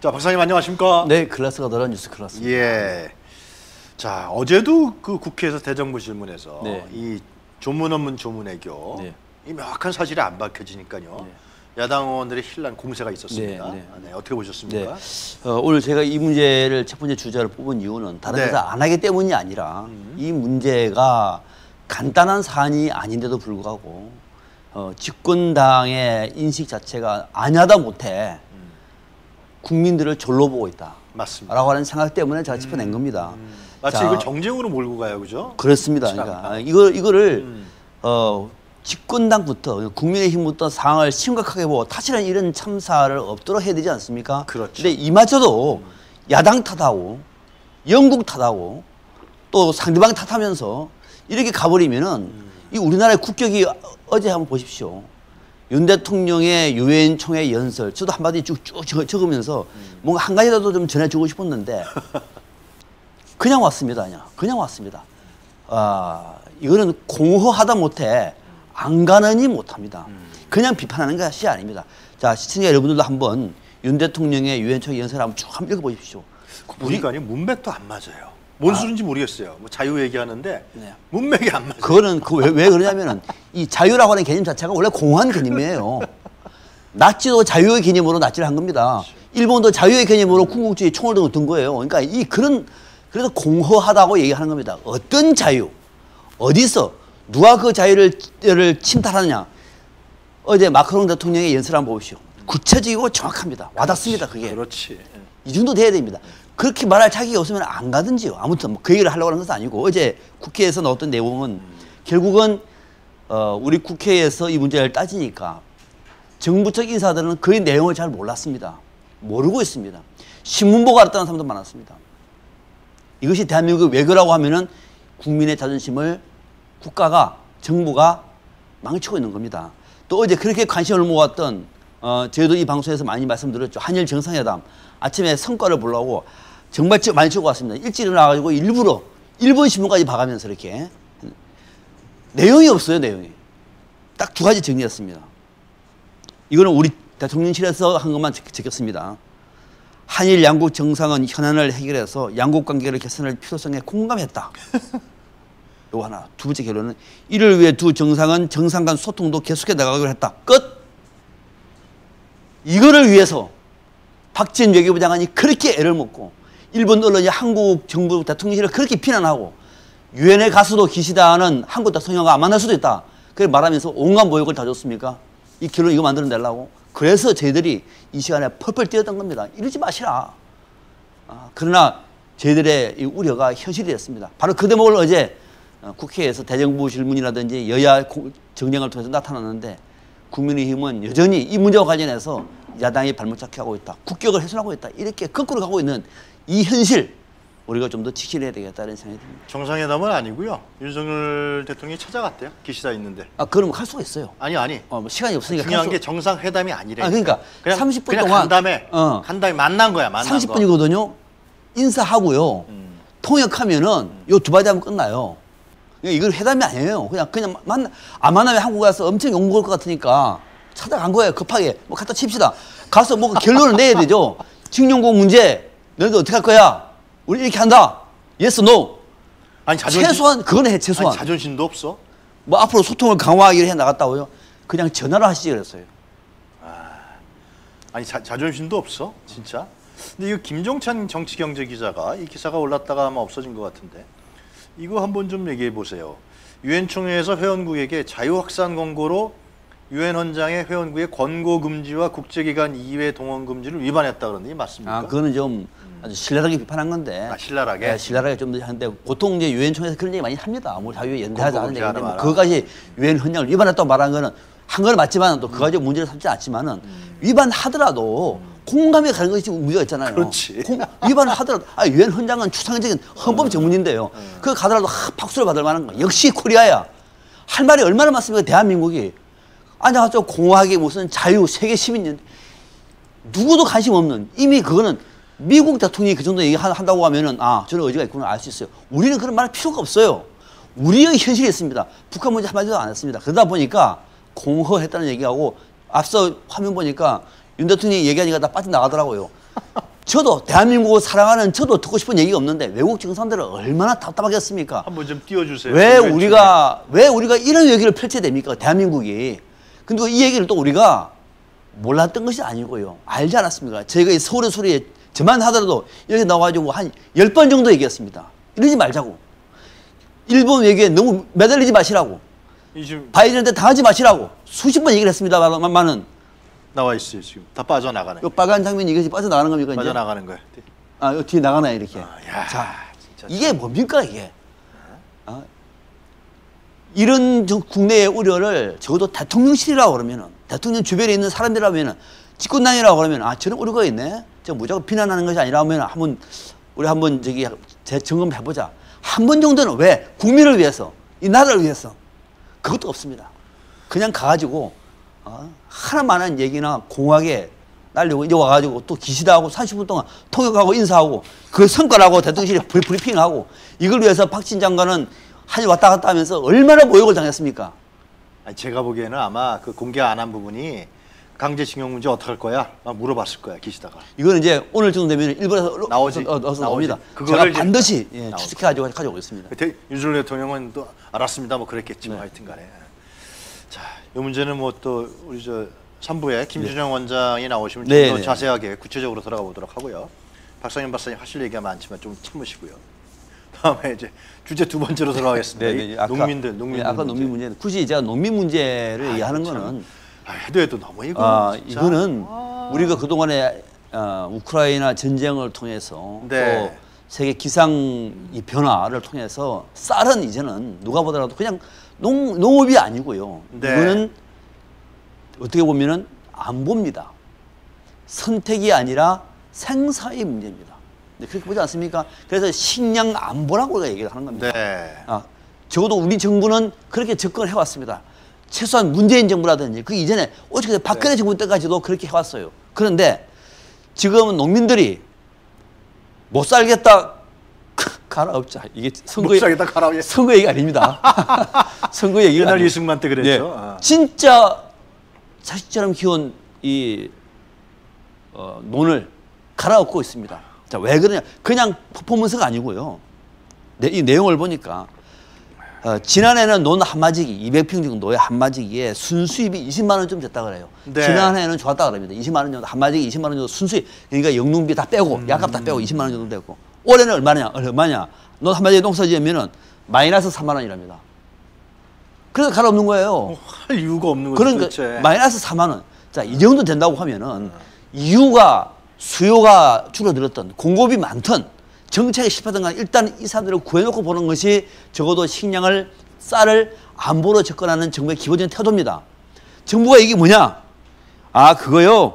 자, 박사님 안녕하십니까? 네, 클래스가 늘어난 뉴스 클래스입니다. 예. 자, 어제도 그 국회에서 대정부 질문에서 네. 이 조문 업문 조문외교 네. 이 명확한 사실이 안 밝혀지니까요. 네. 야당 의원들의 hir난 공세가 있었습니다. 네, 네. 네, 어떻게 보셨습니까? 네. 오늘 제가 이 문제를 첫 번째 주제로 뽑은 이유는 다른 네. 데서 안 하기 때문이 아니라 이 문제가 간단한 사안이 아닌데도 불구하고 집권당의 인식 자체가 아냐다 못해 국민들을 졸로 보고 있다. 맞습니다. 라고 하는 생각 때문에 제가 짚어낸 겁니다. 마치 자, 이걸 정쟁으로 몰고 가요, 그죠? 그렇습니다. 그러니까 이거를 집권당부터 국민의힘부터 상황을 심각하게 보고 다시는 이런 참사를 없도록 해야 되지 않습니까? 그렇죠. 근데 이마저도 야당 탓하고 영국 탓하고 또 상대방 탓하면서 이렇게 가버리면은 이 우리나라의 국격이 어제 한번 보십시오. 윤 대통령의 유엔 총회 연설 저도 한마디 쭉쭉 적으면서 뭔가 한 가지라도 좀 전해주고 싶었는데 그냥 왔습니다. 그냥 왔습니다. 이거는 공허하다 못해 안 가느니 못합니다. 그냥 비판하는 것이 아닙니다. 자, 시청자 여러분들도 한번 윤 대통령의 유엔 총회 연설 한번 쭉 한번 읽어보십시오. 보니까 아니 문맥도 안 맞아요. 뭔 소린지 모르겠어요. 뭐 자유 얘기하는데 네. 문맥이 안 맞아요. 그거는 왜 그러냐면은 이 자유라고 하는 개념 자체가 원래 공허한 개념이에요. 나치도 자유의 개념으로 나치를 한 겁니다. 일본도 자유의 개념으로 군국주의 총을 들고 든 거예요. 그러니까 그래서 공허하다고 얘기하는 겁니다. 어떤 자유, 어디서 누가 그 자유를 침탈하느냐. 어제 마크롱 대통령의 연설 한번 보십시오. 구체적이고 정확합니다. 와닿습니다. 그게. 그렇지. 이 정도 돼야 됩니다. 그렇게 말할 자격이 없으면 안 가든지요. 아무튼 그 얘기를 하려고 하는 것은 아니고 어제 국회에서 나왔던 내용은 결국은 우리 국회에서 이 문제를 따지니까 정부 측 인사들은 그 내용을 잘 몰랐습니다. 모르고 있습니다. 신문 보고 알았다는 사람도 많았습니다. 이것이 대한민국의 외교라고 하면은 국민의 자존심을 국가가 정부가 망치고 있는 겁니다. 또 어제 그렇게 관심을 모았던 저희도 이 방송에서 많이 말씀드렸죠. 한일 정상회담 아침에 성과를 보려고 정말 많이 찍고 왔습니다. 일찍 일어나가지고 일부러 일본 신문까지 봐가면서 이렇게 내용이 없어요. 내용이 딱 두 가지 정리했습니다. 이거는 우리 대통령실에서 한 것만 적혔습니다. 한일 양국 정상은 현안을 해결해서 양국 관계를 개선할 필요성에 공감했다. 요거 하나. 두 번째 결론은 이를 위해 두 정상은 정상 간 소통도 계속해 나가기로 했다. 끝. 이거를 위해서 박지원 외교부 장관이 그렇게 애를 먹고 일본 언론이 한국 정부 대통령실을 그렇게 비난하고 유엔에 가서도 기시다는 한국 대통령과 안 만날 수도 있다. 그렇게 말하면서 온갖 모욕을 다 줬습니까? 이 결론 이거 만들어내려고. 그래서 저희들이 이 시간에 펄펄 뛰었던 겁니다. 이러지 마시라. 그러나 저희들의 이 우려가 현실이 됐습니다. 바로 그 대목을 어제 국회에서 대정부 질문이라든지 여야 정쟁을 통해서 나타났는데 국민의힘은 여전히 이 문제와 관련해서 야당이 발목 잡게 하고 있다. 국격을 훼손하고 있다. 이렇게 거꾸로 가고 있는 이 현실 우리가 좀 더 직실해야 되겠다는 생각이 듭니다. 정상회담은 아니고요. 윤석열 대통령이 찾아갔대요. 기시다 있는데. 그럼 갈 수가 있어요. 아니. 뭐 시간이 없으니까. 중요한 게 정상회담이 아니래. 그러니까 그냥 30분 그냥 동안 간 다음에 만난 거야. 30분이거든요. 인사하고요. 통역하면은 요 두 가지 하면 끝나요. 이건 회담이 아니에요. 그냥 안 만나면 한국 가서 엄청 욕먹을 것 같으니까 찾아간 거예요. 급하게. 뭐 갖다 칩시다. 가서 뭐 결론을 내야 되죠. 징용공 문제 너희들 어떻게 할 거야? 우리 이렇게 한다. Yes, no. 아니 최소한 그건 해. 최소한. 아니, 자존심도 없어? 뭐 앞으로 소통을 강화하기로 해 나갔다고요? 그냥 전화로 하시지 그랬어요. 아니 자존심도 없어? 진짜? 근데 이거 김종찬 정치경제기자가 이 기사가 올랐다가 아마 없어진 것 같은데 이거 한번 좀 얘기해 보세요. 유엔 총회에서 회원국에게 자유확산 권고로 유엔 헌장의 회원국의 권고 금지와 국제기관 이외 동원 금지를 위반했다 그러는데 맞습니까? 그거는 좀 아주 신랄하게 비판한 건데. 신랄하게? 네, 신랄하게 좀 더 하는데 보통 이제 유엔 총회에서 그런 얘기 많이 합니다. 뭐 자유에 연대하지 않은 얘기인데 뭐 그거까지 유엔 헌장을 위반했다고 말한 거는 한 건 맞지만 또 그거 가지고 문제를 삼지 않지만은 위반하더라도 공감에 가는 것이 문제가 있잖아요. 그렇지. 위반을 하더라도 유엔 헌장은 추상적인 헌법 전문인데요. 그거 가더라도 박수를 받을 만한 거. 역시 코리아야. 할 말이 얼마나 많습니까? 대한민국이. 앉아가지고 공허하게 무슨 자유 세계 시민인 누구도 관심 없는 이미 그거는 미국 대통령이 그 정도 얘기한다고 하면은 저는 의지가 있구나 알 수 있어요. 우리는 그런 말 필요가 없어요. 우리의 현실이 있습니다. 북한 문제 한마디도 안 했습니다. 그러다 보니까 공허했다는 얘기하고 앞서 화면 보니까 윤 대통령이 얘기하니까 다 빠져나가더라고요. 저도 대한민국을 사랑하는 저도 듣고 싶은 얘기가 없는데 외국 정상들은 얼마나 답답하겠습니까? 한번 좀 띄워주세요. 왜 우리가 이런 얘기를 펼쳐야 됩니까? 대한민국이. 근데 이 얘기를 또 우리가 몰랐던 것이 아니고요. 알지 않았습니까? 저희가 이 서울의 소리에 저만 하더라도 여기 나와가지고 한 10번 정도 얘기했습니다. 이러지 말자고. 일본 외교에 너무 매달리지 마시라고. 바이든한테 당하지 마시라고. 수십 번 얘기를 했습니다만은 나와 있어요. 지금 다 빠져나가네. 이 빨간 장면이 이것이 빠져나가는 겁니까? 빠져나가는 거예요. 아, 이 뒤에 나가나요 이렇게. 야, 자, 진짜 이게 뭡니까 이게? 이런 국내의 우려를 적어도 대통령실이라고 그러면은 대통령 주변에 있는 사람들이라면은 집권당이라고 그러면 저런 우려가 있네. 저 무조건 비난하는 것이 아니라면 우리 한번 저기 재점검해 보자. 한 번 정도는 왜 국민을 위해서 이 나라를 위해서 그것도 없습니다. 그냥 가가지고 하나만한 얘기나 공하게 날리고 이제 와가지고 또 기시다하고 30분 동안 통역하고 인사하고 그 성과라고 대통령실에 브리핑하고 이걸 위해서 박진 장관은 한 왔다 갔다 하면서 얼마나 모욕을 당했습니까? 아니, 제가 보기에는 아마 그 공개 안 한 부분이 강제징용 문제 어떡할 거야? 막 물어봤을 거야 기시다가. 이거는 이제 오늘 정도 되면 일본에서 나오지. 나옵니다. 그거를 제가 반드시 추적해가지고 가져오겠습니다. 윤석열 대통령은 또 알았습니다. 뭐 그랬겠지만 하여튼간에. 자, 이 문제는 뭐 또 우리 저 3부에 김준영 원장이 나오시면 좀 더 자세하게 구체적으로 들어가 보도록 하고요. 박상현 박사님 하실 얘기가 많지만 좀 참으시고요. 다음에 이제 주제 두 번째로 들어가겠습니다. 농민들 아까 농민 문제. 굳이 제가 농민 문제를 얘기하는 거는 해도 너무 이거는 우리가 그동안에 우크라이나 전쟁을 통해서 또 세계 기상 이 변화를 통해서 쌀은 이제는 누가 보더라도 그냥 농업이 아니고요. 이거는 어떻게 보면은 안보입니다. 선택이 아니라 생사의 문제입니다. 그렇게 보지 않습니까? 그래서 식량 안보라고 우리가 얘기를 하는 겁니다. 적어도 우리 정부는 그렇게 접근을 해왔습니다. 최소한 문재인 정부라든지 그 이전에 어떻게 박근혜 정부 때까지도 그렇게 해왔어요. 그런데 지금은 농민들이 못 살겠다 갈아엎자. 이게 선거 얘기 아닙니다. 선거 얘기가 옛날 이승만 때 그랬죠. 진짜 자식처럼 키운 이 논을 갈아엎고 있습니다. 자, 왜 그러냐? 그냥 퍼포먼스가 아니고요. 이 내용을 보니까 지난해는 논 한마지기 200평 정도의 한마지기에 순수입이 20만 원 좀 됐다 그래요. 지난해는 좋았다 그럽니다. 20만 원 정도 한마지기 20만 원 정도 순수입. 그러니까 영농비 다 빼고 약값 다 빼고 20만 원 정도 됐고 올해는 얼마냐? 논 한마지기 농사 지으면은 마이너스 3만 원이랍니다. 그래서 갈아엎는 거예요. 할 이유가 없는 거죠. 그러니까 마이너스 4만 원. 자, 이 정도 된다고 하면은 이유가 수요가 줄어들었던 공급이 많던 정책에 실패하던 간 일단 이 사람들을 구해놓고 보는 것이 적어도 식량을 쌀을 안보로 접근하는 정부의 기본적인 태도입니다. 정부가 이게 뭐냐? 그거요.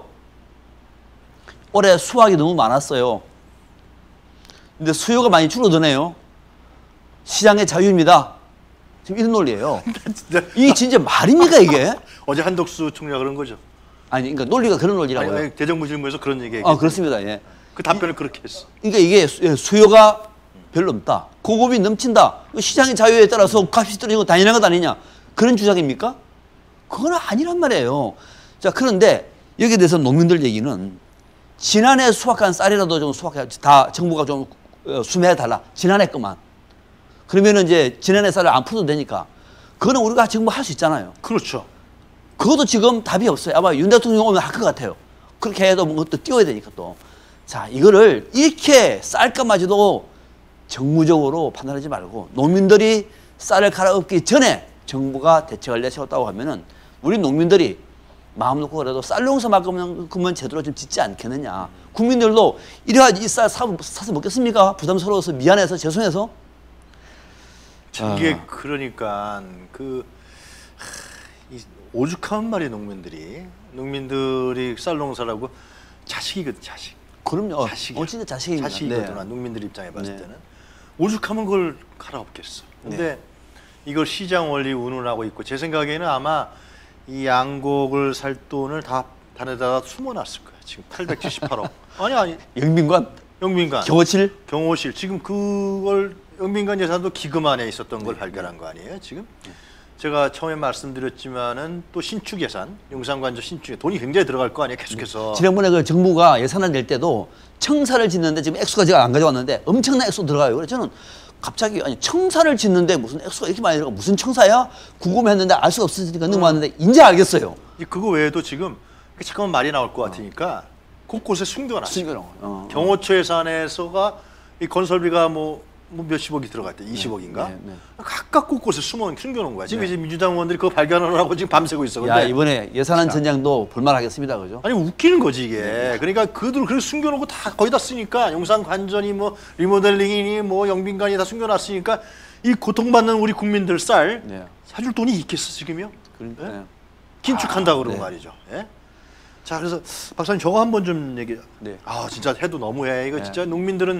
올해 수확이 너무 많았어요. 근데 수요가 많이 줄어드네요. 시장의 자유입니다. 지금 이런 논리예요. 이게 진짜 말입니까 이게? 어제 한덕수 총리가 그런 거죠. 아니, 그러니까 논리가 그런 논리라고요. 대정부 질문에서 그런 얘기했어요. 그렇습니다. 예. 그 답변을 그렇게 했어. 그러니까 이게 수요가 별로 없다. 공급이 넘친다. 시장의 자유에 따라서 값이 떨어지는 거 당연한 것 아니냐. 그런 주장입니까? 그건 아니란 말이에요. 자, 그런데 여기에 대해서 농민들 얘기는 지난해 수확한 쌀이라도 좀 다 정부가 좀 수매해달라. 지난해 것만. 그러면은 이제 지난해 쌀을 안 풀어도 되니까. 그거는 우리가 정부 할 수 있잖아요. 그렇죠. 그것도 지금 답이 없어요. 아마 윤 대통령 오면 할 것 같아요. 그렇게 해도 또 띄워야 되니까 또. 자, 이거를 이렇게 쌀값마저도 정무적으로 판단하지 말고 농민들이 쌀을 갈아엎기 전에 정부가 대책을 내세웠다고 하면은 우리 농민들이 마음 놓고 그래도 쌀 농사만큼은 제대로 좀 짓지 않겠느냐. 국민들도 이래야지 이 쌀 사서 먹겠습니까? 부담스러워서 미안해서 죄송해서. 이게 그러니까 이 오죽하면 말이에요. 농민들이 쌀 농사라고 자식이거든. 자식. 그럼요. 자식이야. 진짜 자식입니다. 자식이거든. 농민들 입장에 봤을 때는 오죽하면 그걸 갈아엎겠어. 근데 이걸 시장 원리 운운하고 있고 제 생각에는 아마 이 양곡을 살 돈을 다 단에다가 숨어놨을 거야. 지금 878억. 아니. 영빈관. 경호실. 지금 그걸 영빈관 예산도 기금 안에 있었던 걸 발견한 거 아니에요? 지금 제가 처음에 말씀드렸지만은 또 신축 예산, 용산관저 신축에 돈이 굉장히 들어갈 거 아니에요, 계속해서. 지난번에 그 정부가 예산을 낼 때도 청사를 짓는데 지금 액수가 제가 안 가져왔는데 엄청난 액수 들어가요. 그래서 저는 갑자기 아니 청사를 짓는데 무슨 액수가 이렇게 많이 들어가 무슨 청사야? 궁금했는데 알 수가 없으니까 넘어왔는데 이제 알겠어요. 그거 외에도 지금 잠깐만 말이 나올 것 같으니까 곳곳에 숨겨놨어요. 숨겨놓은 경호처 예산에서가 이 건설비가 뭐 몇십억이 들어갈 때 20억인가? 네, 네. 각각 곳곳에 숨겨놓은 거야. 지금 이제 민주당 의원들이 그거 발견하느라고 지금 밤새고 있어. 야 근데 이번에 예산안 전장도 볼만하겠습니다, 그죠? 아니 웃기는 거지 이게. 그러니까 그들 그걸 숨겨놓고 다 거의 다 쓰니까 용산 관전이 뭐 리모델링이니 뭐 영빈관이 다 숨겨놨으니까 이 고통받는 우리 국민들 쌀 네. 사줄 돈이 있겠어 지금요? 그러니까. 예? 네. 긴축한다 그러고 네. 말이죠. 예? 자 그래서 박사님 저거 한번 좀 얘기. 네. 아 진짜 해도 너무해. 이거 네. 진짜 농민들은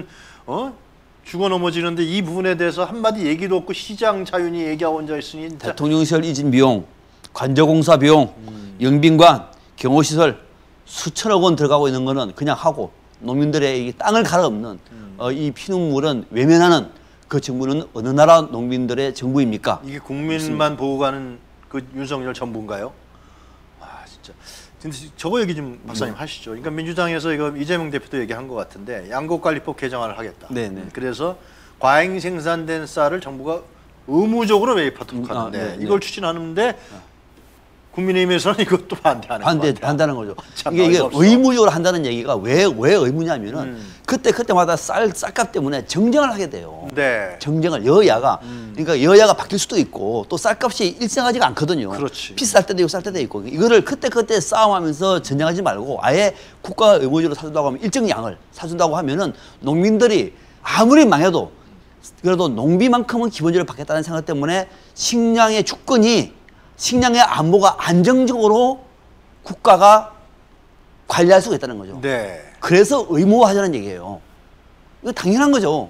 죽어 넘어지는데 이 부분에 대해서 한마디 얘기도 없고 시장 자윤이 얘기하고 앉아 있으니 진짜. 대통령시설 이전 비용, 관저공사 비용, 영빈관, 경호시설 수천억 원 들어가고 있는 거는 그냥 하고 농민들의 이 땅을 갈아엎는 이 피눈물은 외면하는 그 정부는 어느 나라 농민들의 정부입니까? 이게 국민만 보고 가는 그 윤석열 정부인가요? 아 진짜. 근데 저거 얘기 좀 박사님 하시죠. 그러니까 민주당에서 이거 이재명 대표도 얘기한 것 같은데 양곡관리법 개정안을 하겠다. 네네. 그래서 과잉 생산된 쌀을 정부가 의무적으로 매입하도록 하는데 네, 이걸 추진하는데 국민의힘에서는 이것도 반대하는 거예요. 반대하는 거죠. 참 이게 어이가 없어. 의무적으로 한다는 얘기가 왜 의무냐면은 그때마다 쌀값 때문에 정쟁을 하게 돼요. 네. 정쟁을 여야가 그러니까 여야가 바뀔 수도 있고 또 쌀값이 일정하지가 않거든요. 그렇지. 비쌀 때도 있고 쌀 때도 있고 이거를 그때 싸움하면서 전쟁하지 말고 아예 국가 의무적으로 사준다고 하면 일정 양을 사준다고 하면은 농민들이 아무리 망해도 그래도 농비만큼은 기본적으로 받겠다는 생각 때문에 식량의 주권이 식량의 안보가 안정적으로 국가가 관리할 수가 있다는 거죠. 네. 그래서 의무화하자는 얘기예요. 이거 당연한 거죠.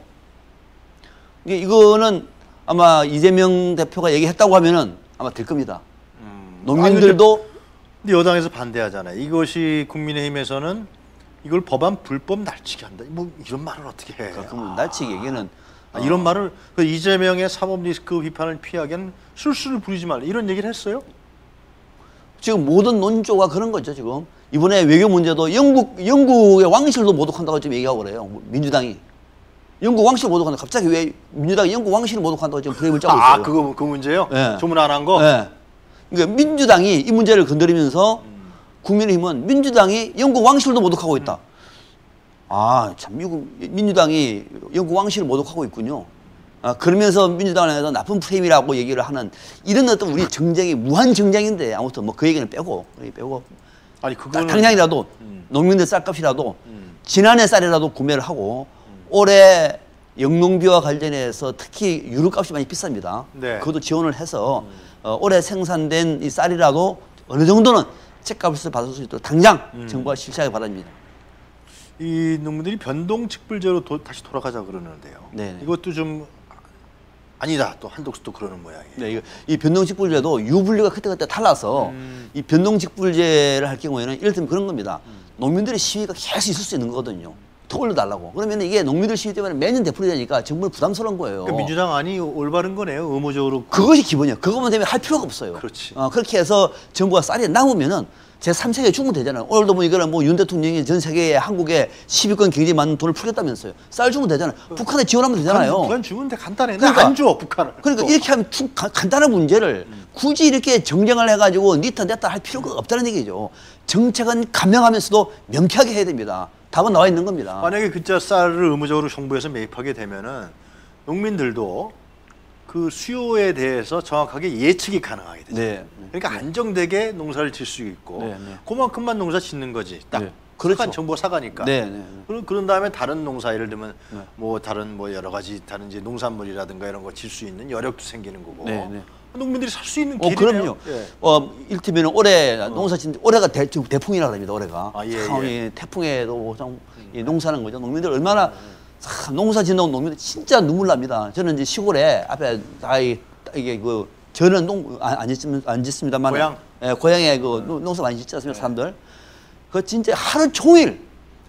이거는 아마 이재명 대표가 얘기했다고 하면은 아마 될 겁니다. 농민들도 근데 여당에서 반대하잖아요. 이것이 국민의힘에서는 이걸 법안 불법 날치기 한다. 뭐 이런 말을 어떻게 해? 그러면 날치기 얘기는 이런 말을 그 이재명의 사법 리스크 비판을 피하기엔 술수를 부리지 말라 이런 얘기를 했어요? 지금 모든 논조가 그런 거죠. 지금 이번에 외교 문제도 영국의 왕실도 모독한다고 지금 얘기하고 그래요. 민주당이 영국 왕실 모독한다. 갑자기 왜 민주당이 영국 왕실을 모독한다고 지금 프레임을 짜고 있어요. 아 그거 그 문제요? 네. 조문 안 한 거? 네. 그러니까 민주당이 이 문제를 건드리면서 국민의힘은 민주당이 영국 왕실도 모독하고 있다. 아, 참, 민주당이 영국 왕실을 모독하고 있군요. 아, 그러면서 민주당에서 나쁜 프레임이라고 얘기를 하는 이런 어떤 우리 정쟁이 무한 정쟁인데 아무튼 뭐 그 얘기는 빼고. 아니 그거는 당장이라도 농민들 쌀값이라도 지난해 쌀이라도 구매를 하고 올해 영농비와 관련해서 특히 유류값이 많이 비쌉니다. 네. 그것도 지원을 해서 올해 생산된 이 쌀이라도 어느 정도는 책값을 받을 수 있도록 당장 정부가 실시하기 바랍니다. 이 농민들이 변동직불제로 다시 돌아가자 그러는데요. 네. 이것도 좀 아니다. 또 한독수 또 그러는 모양이에요. 네, 이 변동직불제도 유분류가 그때그때 달라서 이 변동직불제를 할 경우에는 예를 들면 그런 겁니다. 농민들의 시위가 계속 있을 수 있는 거거든요. 더 올려달라고. 그러면 이게 농민들 시위 때문에 매년 되풀이 되니까 정부는 부담스러운 거예요. 그러니까 민주당 안이 올바른 거네요. 의무적으로. 그것이 기본이에요. 그것만 되면 할 필요가 없어요. 그렇지. 그렇게 해서 정부가 쌀이 남으면은 제3세계에 주면 되잖아요. 오늘도 뭐 이거는 뭐 윤 대통령이 전 세계에 한국에 10위권 경제에 맞는 돈을 풀겠다면서요. 쌀 주면 되잖아요. 북한에 지원하면 되잖아요. 북한 주면 돼. 간단해. 그러니까, 안 줘, 북한을. 그러니까 또. 이렇게 하면 간단한 문제를 굳이 이렇게 정쟁을 해가지고 니타 냈다 할 필요가 없다는 얘기죠. 정책은 감명하면서도 명쾌하게 해야 됩니다. 답은 나와 있는 겁니다. 만약에 진짜 쌀을 의무적으로 정부에서 매입하게 되면은 농민들도 그 수요에 대해서 정확하게 예측이 가능하게 되죠. 네. 그러니까 안정되게 농사를 질 수 있고 네, 네. 그만큼만 농사 짓는 거지. 딱 네. 그렇죠. 정부가 사가니까. 네, 네, 네. 그런 다음에 다른 농사 예를 들면 네. 뭐 다른 뭐 여러 가지 다른 이제 농산물이라든가 이런 거 질 수 있는 여력도 생기는 거고. 네, 네. 농민들이 살 수 있는 길이네요. 그럼요. 예. 일테면 올해 농사 짓는 올해가 지금 대풍이라고 합니다. 올해가. 아, 예, 참, 예. 이 태풍에도 참 농사는 거죠. 농민들 얼마나 참 농사 짓는 농민들 진짜 눈물 납니다. 저는 이제 시골에 앞에 다 이게 그 저는 안 짓습니다만 고향? 예, 고향에 그 농사 많이 짓지 않습니까, 사람들. 그 진짜 하루 종일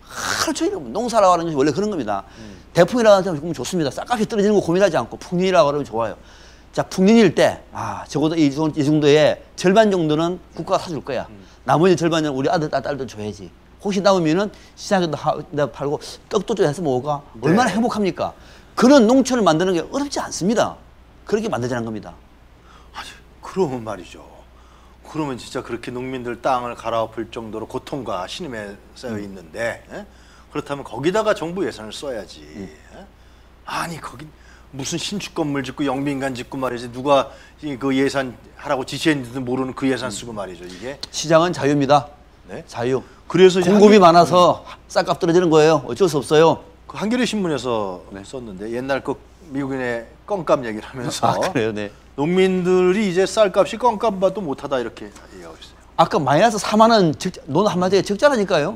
농사라고 하는 것이 원래 그런 겁니다. 대풍이라고 하면 좋습니다. 쌀값이 떨어지는 거 고민하지 않고 풍년이라고 그러면 좋아요. 자, 풍년일 때, 적어도 이 정도의 절반 정도는 국가가 사줄 거야. 나머지 절반은 우리 아들, 딸도 줘야지. 혹시 남으면은 시장에도 팔고 떡도 좀 해서 먹어가. 네. 얼마나 행복합니까? 그런 농촌을 만드는 게 어렵지 않습니다. 그렇게 만들자는 겁니다. 아니, 그러면 말이죠. 그러면 진짜 그렇게 농민들 땅을 갈아엎을 정도로 고통과 신음에 쌓여 있는데, 예? 그렇다면 거기다가 정부 예산을 써야지. 예? 아니, 거기 무슨 신축 건물 짓고 영빈관 짓고 말이지, 누가 그 예산 하라고 지시했는지도 모르는 그 예산 쓰고 말이죠, 이게. 시장은 자유입니다. 네? 자유. 그래서 이제 공급이 많아서 쌀값 떨어지는 거예요. 어쩔 수 없어요. 그 한겨레 신문에서 썼는데, 옛날 그 미국인의 껌값 얘기를 하면서 그래요, 네. 농민들이 이제 쌀값이 껌값봐도 못하다 이렇게 얘기하고 있어요. 아까 마이너스 4만 원, 논 한마디에 적자라니까요.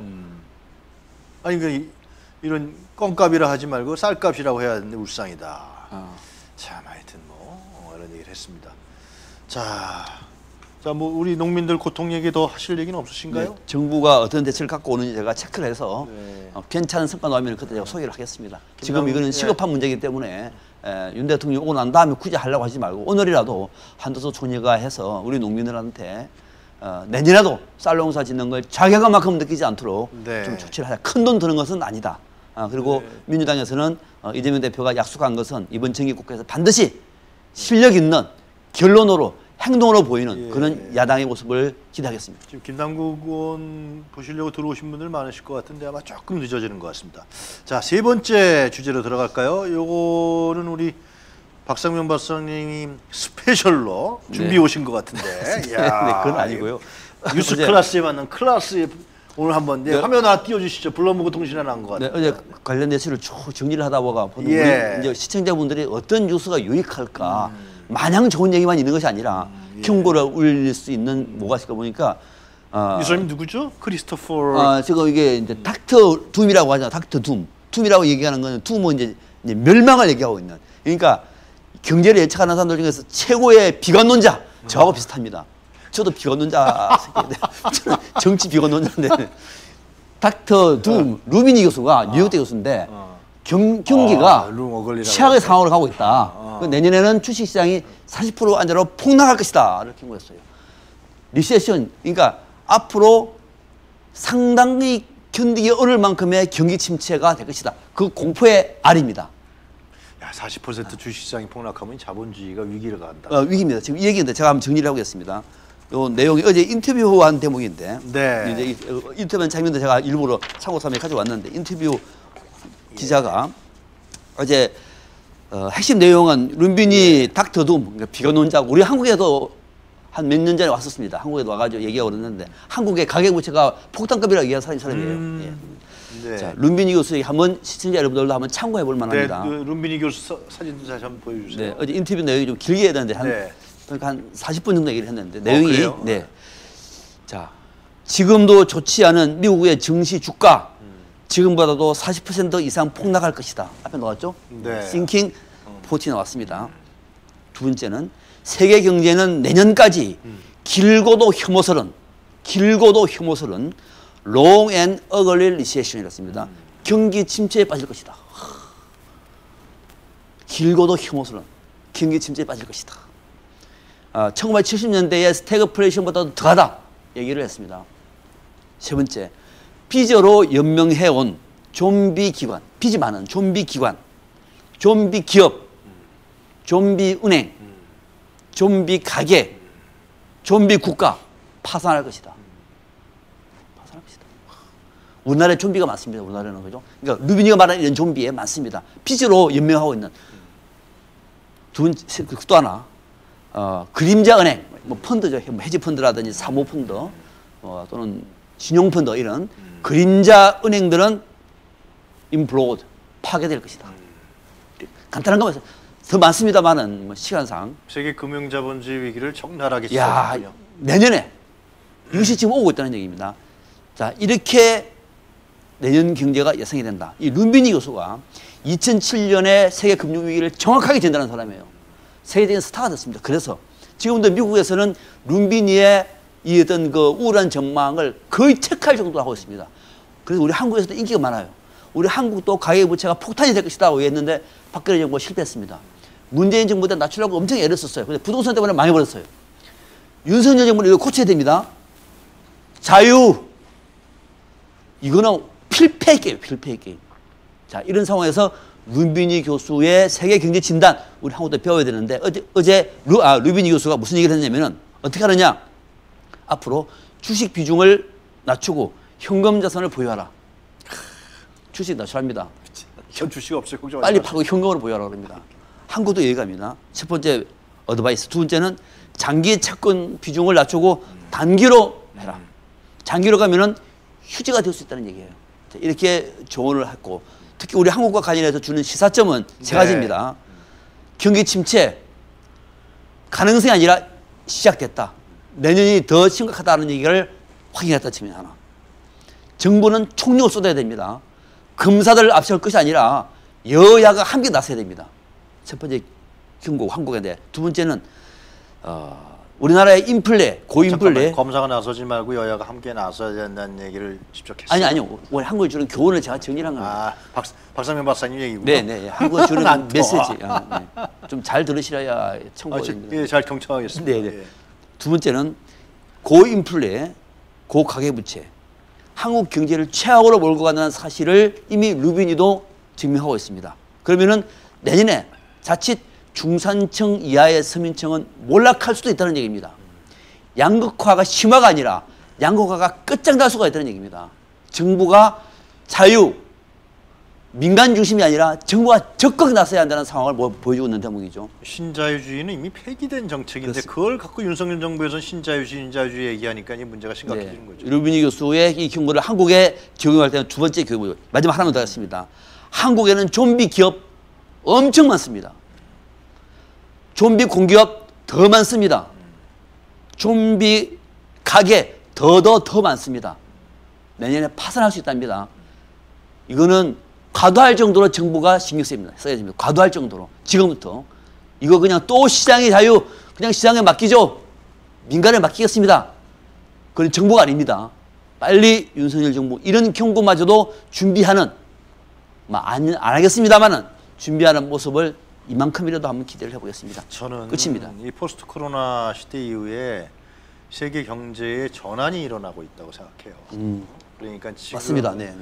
아니 이런 껌값이라 하지 말고 쌀값이라고 해야 되는데 울상이다. 참 하여튼 뭐 이런 얘기를 했습니다. 자 뭐 우리 농민들 고통 얘기 더 하실 얘기는 없으신가요? 네, 정부가 어떤 대책을 갖고 오는지 제가 체크를 해서 네. 괜찮은 성과 나오면 그때 제가 소개를 하겠습니다. 김남국, 지금 이거는 시급한 문제이기 때문에 윤 대통령이 오고 난 다음에 굳이 하려고 하지 말고 오늘이라도 한도서 총리가 해서 우리 농민들한테 내년에도 쌀 농사 짓는 걸 자괴감만큼 느끼지 않도록 네. 좀 조치를 하자. 큰 돈 드는 것은 아니다. 그리고 민주당에서는 이재명 대표가 약속한 것은 이번 정기국회에서 반드시 실력 있는 결론으로 행동으로 보이는 예. 그런 야당의 모습을 기대하겠습니다. 지금 김남국 의원 보시려고 들어오신 분들 많으실 것 같은데 아마 조금 늦어지는 것 같습니다. 자, 세 번째 주제로 들어갈까요? 요거는 우리 박상면 박사님이 스페셜로 준비해 오신 것 같은데. 네, 그건 아니고요. 뉴스 어제- 클래스에 맞는 클래스에 오늘 한번 화면 하나 띄워주시죠. 블럼버그 통신에 나온 것 네, 같아요. 어제 관련 뉴스를 쭉 정리를 하다 보가 보면 예. 우리 이제 시청자분들이 어떤 뉴스가 유익할까 마냥 좋은 얘기만 있는 것이 아니라 경고를 울릴 수 있는 뭐가 있을까 보니까 이 사람이 누구죠? 크리스토퍼. 지금 이게 이제 닥터 둠이라고 하잖아. 닥터 둠. 둠이라고 얘기하는 거는 둠은 이제 멸망을 얘기하고 있는. 그러니까 경제를 예측하는 사람들 중에서 최고의 비관론자 저하고 비슷합니다. 저도 비관론자 새끼인데 저는 정치 비관론자인데 닥터 둠 루비니 교수가 뉴욕대 교수인데 경기가 룸 어글리라고 최악의 했어요. 상황으로 가고 있다. 그 내년에는 주식시장이 40% 안으로 폭락할 것이다. 이렇게 경고했어요. 리세션, 그러니까 앞으로 상당히 견디기 어려울 만큼의 경기 침체가 될 것이다. 그 공포의 알입니다. 야, 40% 주식시장이 폭락하면 자본주의가 위기를 간다. 위기입니다. 지금 이 얘기인데 제가 한번 정리를 하겠습니다. 요 내용이 어제 인터뷰한 대목인데 네. 이제 인터뷰한 장면도 제가 일부러 참고 삼아 가져왔는데 인터뷰 기자가 어제 핵심 내용은 룸비니 닥터 둠, 그러니까 비관론자, 우리 한국에도 한 몇 년 전에 왔었습니다. 한국에도 와가지고 얘기하고 그랬는데 한국의 가계부채가 폭탄급이라고 얘기한 사람이에요. 예. 네. 자, 룸비니 교수 얘기 한번 시청자 여러분들도 한번 참고해 볼 네, 만합니다. 그 룸비니 교수 사진도 다시 한번 보여주세요. 네, 어제 인터뷰 내용이 좀 길게 해야 되는데 네. 그러니까 한 40분 정도 얘기를 했는데 내용이 그래요? 네. 자, 지금도 좋지 않은 미국의 증시 주가 지금보다도 40% 이상 폭락할 것이다. 앞에 나왔죠? 네. 싱킹 포티 나왔습니다. 두 번째는 세계 경제는 내년까지 길고도 혐오스런 long and ugly recession이었습니다. 경기 침체에 빠질 것이다. 길고도 혐오스런 경기 침체에 빠질 것이다. 1970년대의 스태그플레이션보다도 더하다 얘기를 했습니다. 세 번째, 빚으로 연명해온 좀비 기관, 빚이 많은 좀비 기관, 좀비 기업, 좀비 은행, 좀비 가게, 좀비 국가 파산할 것이다. 파산할 것이다. 우리나라에 좀비가 많습니다. 우리나라는 그죠? 그러니까 루비니가 말하는 이런 좀비에 많습니다. 빚으로 연명하고 있는 또 하나 그림자 은행, 뭐 펀드죠. 헤지 펀드라든지 사모 펀드 또는 신용 펀드 이런 그림자 은행들은 임플로드 파괴될 것이다. 간단한 거면 더 많습니다만은 뭐 시간상 세계 금융자본주의 위기를 적나라하게 야 치닫군요. 내년에 이것이 지금 오고 있다는 얘기입니다. 자 이렇게 내년 경제가 예상이 된다. 이 룸비니 교수가 2007년에 세계 금융 위기를 정확하게 진단한 사람이에요. 세계적인 스타가 됐습니다. 그래서 지금도 미국에서는 룸비니의 이 어떤 그 우울한 전망을 거의 체크할 정도로 하고 있습니다. 그래서 우리 한국에서도 인기가 많아요. 우리 한국도 가계부채가 폭탄이 될 것이다 했는데 박근혜 정부가 실패했습니다. 문재인 정부 때 낮추려고 엄청 애를 썼어요. 근데 부동산 때문에 망해버렸어요. 윤석열 정부는 이거 고쳐야 됩니다. 자유. 이거는 필패 게임, 필패 게임. 자, 이런 상황에서 루비니 교수의 세계 경제 진단, 우리 한국도 배워야 되는데, 어제 루비니 교수가 무슨 얘기를 했냐면은, 어떻게 하느냐? 앞으로 주식 비중을 낮추고 현금 자산을 보유하라. 주식 낮추랍니다. 전 주식 없어요. 걱정 빨리 마세요. 파고 현금으로 보유하라 그럽니다. 한국도 여기갑니다. 첫 번째 어드바이스. 두 번째는 장기 채권 비중을 낮추고 단기로 해라. 장기로 가면은 휴지가 될 수 있다는 얘기예요. 자, 이렇게 조언을 했고, 특히 우리 한국과 관련해서 주는 시사점은 세 가지입니다. 경기 침체 가능성이 아니라 시작됐다. 내년이 더 심각하다는 얘기를 확인했다 측면 하나. 정부는 총력을 쏟아야 됩니다. 검사들을 앞세울 것이 아니라 여야가 함께 나서야 됩니다. 첫 번째 경고 한국인데, 두 번째는 우리나라의 인플레, 고인플레. 잠깐만, 검사가 나서지 말고 여야가 함께 나서야 된다는 얘기를 직접 했어요. 아니요. 오늘 한국에 주는 교훈을 제가 정리한 겁니다. 박상면 박사님 얘기군요. 네. 한국에 주는 난 또. 메시지. 네. 좀 잘 들으시라야 청구드립니다. 예, 잘 경청하겠습니다. 네. 예. 두 번째는 고인플레, 고가계부채. 한국 경제를 최악으로 몰고 간다는 사실을 이미 루비니도 증명하고 있습니다. 그러면은 내년에 자칫 중산층 이하의 서민층은 몰락할 수도 있다는 얘기입니다. 양극화가 심화가 아니라 양극화가 끝장날 수가 있다는 얘기입니다. 정부가 자유, 민간 중심이 아니라 정부가 적극 나서야 한다는 상황을 보여주고 있는 대목이죠. 신자유주의는 이미 폐기된 정책인데 그렇습니다. 그걸 갖고 윤석열 정부에서는 신자유주의 얘기하니까 이 문제가 심각해지는 거죠. 루비니 교수의 이 경고를 한국에 적용할 때는 두 번째 경고, 마지막 하나만 더 하겠습니다. 한국에는 좀비 기업 엄청 많습니다. 좀비 공기업 더 많습니다. 좀비 가게 더 많습니다. 내년에 파산할 수 있답니다. 이거는 과도할 정도로 정부가 신경 써야 됩니다. 과도할 정도로. 지금부터. 이거 그냥 또 시장의 자유, 그냥 시장에 맡기죠. 민간에 맡기겠습니다. 그건 정부가 아닙니다. 빨리 윤석열 정부 이런 경고마저도 준비하는, 안 하겠습니다만은 준비하는 모습을 이만큼이라도 한번 기대를 해보겠습니다. 저는 끝입니다. 이 포스트 코로나 시대 이후에 세계 경제에 전환이 일어나고 있다고 생각해요. 그러니까 지금 맞습니다. 네.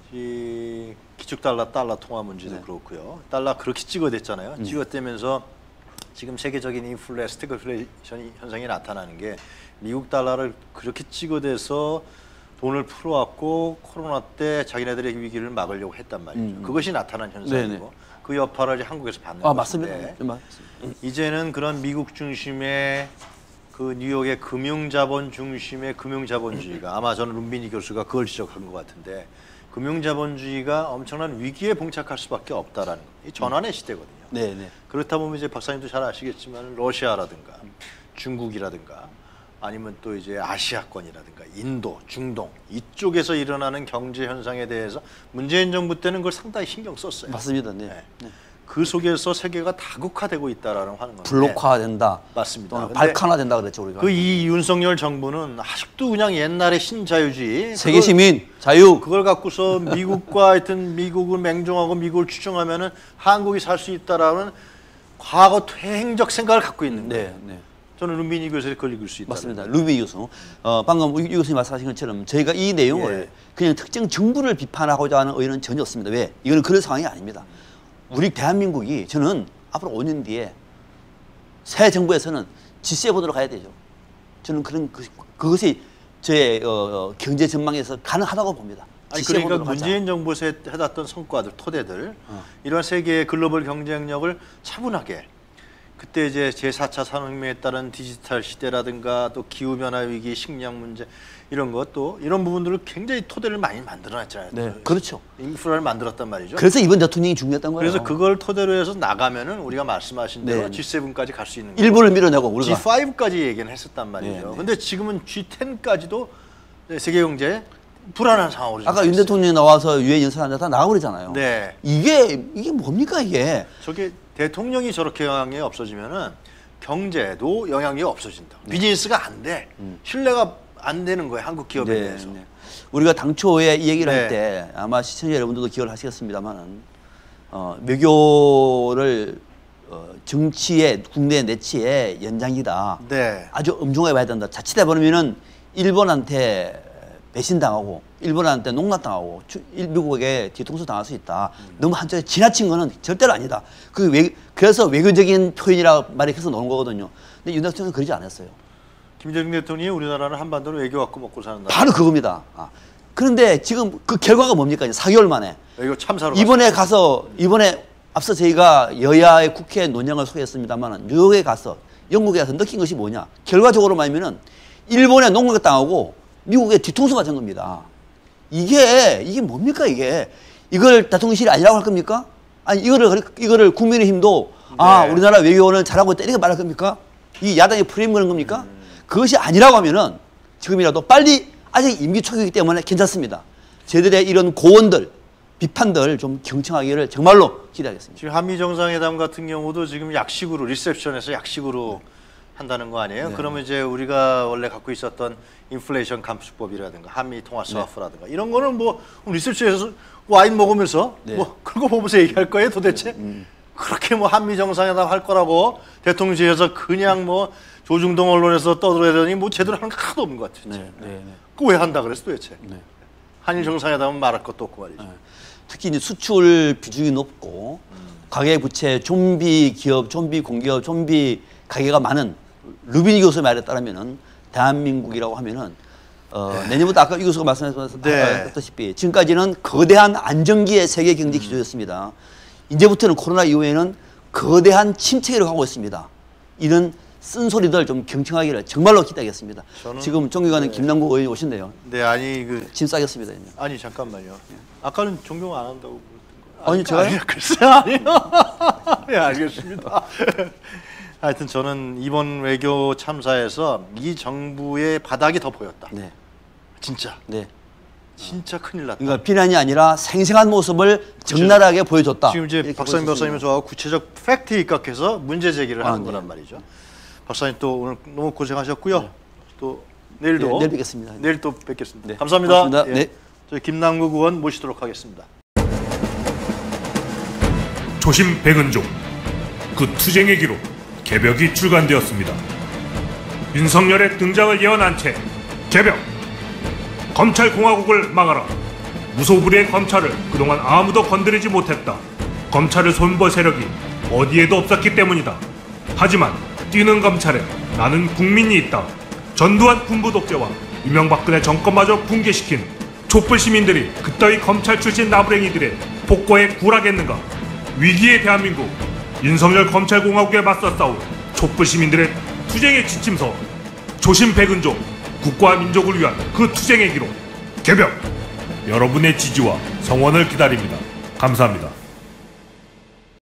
이 기축 달러 통화 문제도 그렇고요. 달러 그렇게 찍어댔잖아요. 찍어대면서 지금 세계적인 스태그플레이션 현상이 나타나는 게 미국 달러를 그렇게 찍어대서 돈을 풀어왔고 코로나 때 자기네들의 위기를 막으려고 했단 말이죠. 그것이 나타난 현상이고 그 여파를 이제 한국에서 받는 것인데 맞습니다. 이제는 그런 미국 중심의 그 뉴욕의 금융자본 중심의 금융자본주의가 아마 저는 룸비니 교수가 그걸 지적한 것 같은데 금융자본주의가 엄청난 위기에 봉착할 수밖에 없다라는 거. 이 전환의 시대거든요. 그렇다 보면 이제 박사님도 잘 아시겠지만 러시아라든가 중국이라든가 아니면 또 이제 아시아권이라든가 인도, 중동 이쪽에서 일어나는 경제 현상에 대해서 문재인 정부 때는 그걸 상당히 신경 썼어요. 맞습니다. 그 속에서 세계가 다국화되고 있다라는 하는 건데. 블록화된다. 맞습니다. 발칸화된다 그랬죠 우리가. 그 이 윤석열 정부는 아직도 그냥 옛날의 신자유주의 세계 시민 자유 그걸 갖고서 미국과 하여튼 미국을 맹종하고 미국을 추종하면은 한국이 살 수 있다라는 과거 퇴행적 생각을 갖고 있는 거예요. 저는 룸비니 교수에 그걸 읽을 수 있다. 맞습니다. 루비 교수. 방금 유 교수님 말씀하신 것처럼 저희가 이 내용을 그냥 특정 정부를 비판하고자 하는 의의는 전혀 없습니다. 왜? 이거는 그런 상황이 아닙니다. 우리 대한민국이 저는 앞으로 5년 뒤에 새 정부에서는 G7으로 가야 되죠. 저는 그것이 저의 경제 전망에서 가능하다고 봅니다. 아니 그러니까 문재인 정부에서 해놨던 성과들, 토대들 이러한 세계의 글로벌 경쟁력을 차분하게 그때 이제 제4차 산업혁명에 따른 디지털 시대라든가 또 기후변화 위기, 식량 문제 이런 것도 이런 부분들을 굉장히 토대를 많이 만들어놨잖아요. 그렇죠. 인프라를 만들었단 말이죠. 그래서 이번 대통령이 중요했던 거예요. 그래서 그걸 토대로 해서 나가면은 우리가 말씀하신 대로 G7까지 갈 수 있는 거예요. 일본을 밀어내고 우리가 G5까지 얘기는 했었단 말이죠. 근데 지금은 G10까지도 세계 경제 불안한 상황으로 아까 윤 대통령이 나와서 유엔 연설하는데 다 나가고 그러잖아요. 이게 뭡니까 이게? 저게 대통령이 저렇게 영향이 없어지면은 경제도 영향이 없어진다. 비즈니스가 안 돼. 신뢰가 안 되는 거예요. 한국 기업에 대해서. 우리가 당초에 이 얘기를 할 때 아마 시청자 여러분들도 기억을 하시겠습니다만은 외교를 정치의 국내 내치의 연장이다. 네. 아주 엄중하게 봐야 된다. 자칫해 보면은 일본한테 배신당하고 일본한테 농락당하고 미국에게 뒤통수 당할 수 있다. 너무 한쪽에 지나친 거는 절대로 아니다. 그래서 외교적인 표현이라 말이 계속 나오는 거거든요. 근데 윤 대통령은 그러지 않았어요. 김정일 대통령이 우리나라는 한반도를 외교 갖고 먹고 사는 나라. 바로 그겁니다. 그런데 지금 그 결과가 뭡니까? 이제 4개월 만에. 외교 참사로 이번에 앞서 저희가 여야의 국회 논의를 소개했습니다만 뉴욕에 가서 영국에 가서 느낀 것이 뭐냐? 결과적으로 말하면은 일본에 농락당하고 미국의 뒤통수 맞은 겁니다. 이게 뭡니까 이게? 이걸 대통령실이 아니라고 할 겁니까? 아니 이거를 국민의힘도 네. 우리나라 외교는 잘하고 있다 이렇게 말할 겁니까? 이 야당이 프레임 거는 겁니까? 그것이 아니라고 하면은 지금이라도 빨리 아직 임기 초기이기 때문에 괜찮습니다. 저희들의 이런 고언들 비판들 좀 경청하기를 정말로 기대하겠습니다. 지금 한미 정상회담 같은 경우도 지금 약식으로 리셉션에서 약식으로 한다는 거 아니에요? 네. 그러면 이제 우리가 원래 갖고 있었던 인플레이션 감축법이라든가 한미 통화 스와프라든가 이런 거는 뭐 리셉션에서 와인 먹으면서 네. 뭐 그거 보면서 얘기할 거예요 도대체? 그렇게 뭐 한미 정상회담 할 거라고 대통령실에서 그냥 뭐 조중동 언론에서 떠들어대더니 뭐 제대로 하는 거 하나도 없는 것 같아요. 그거 왜 한다 그랬어 도대체? 한일 정상회담은 말할 것도 없고 말이죠. 특히 이제 수출 비중이 높고 가계부채, 좀비 기업, 좀비 공기업, 좀비 가게가 많은 루비니 교수의 말에 따르면은 대한민국이라고 하면은 내년부터 아까 이 교수가 말씀하셨다시피 지금까지는 거대한 안정기의 세계 경제 기조였습니다. 이제부터는 코로나 이후에는 거대한 침체기로 가고 있습니다. 이런 쓴소리들 좀 경청하기를 정말로 기대하겠습니다. 지금 존경하는 김남국 의원이 오신대요. 네, 아니 짐 싸겠습니다. 이제. 아니 잠깐만요. 아까는 존경 안 한다고 그랬던 거예요. 아니 제가요? 아니, 글쎄 아니요. 네, 알겠습니다. 하여튼 저는 이번 외교 참사에서 이 정부의 바닥이 더 보였다. 네. 진짜. 네. 진짜 큰일 났다. 그러니까 비난이 아니라 생생한 모습을 적나라하게 보여줬다. 지금 이제 박사님 박사님은 저하고 구체적 팩트에 입각해서 문제 제기를 하는 거란 말이죠. 박사님 또 오늘 너무 고생하셨고요. 또 내일도 내일 뵙겠습니다. 내일 또 뵙겠습니다. 네. 감사합니다. 고맙습니다. 네. 저희 김남국 의원 모시도록 하겠습니다. 조심 백은종 그 투쟁의 기록 개벽이 출간되었습니다. 윤석열의 등장을 예언한 채 개벽 검찰공화국을 막아라. 무소불위의 검찰을 그동안 아무도 건드리지 못했다. 검찰을 손볼 세력이 어디에도 없었기 때문이다. 하지만 뛰는 검찰에 나는 국민이 있다. 전두환 군부 독재와 이명박근혜 정권마저 붕괴시킨 촛불 시민들이 그따위 검찰 출신 나부랭이들의 폭거에 굴하겠는가. 위기의 대한민국 윤석열 검찰공화국에 맞서 싸울 촛불 시민들의 투쟁의 지침서 조심 백은종 국가와 민족을 위한 그 투쟁의 기록 개벽 여러분의 지지와 성원을 기다립니다. 감사합니다.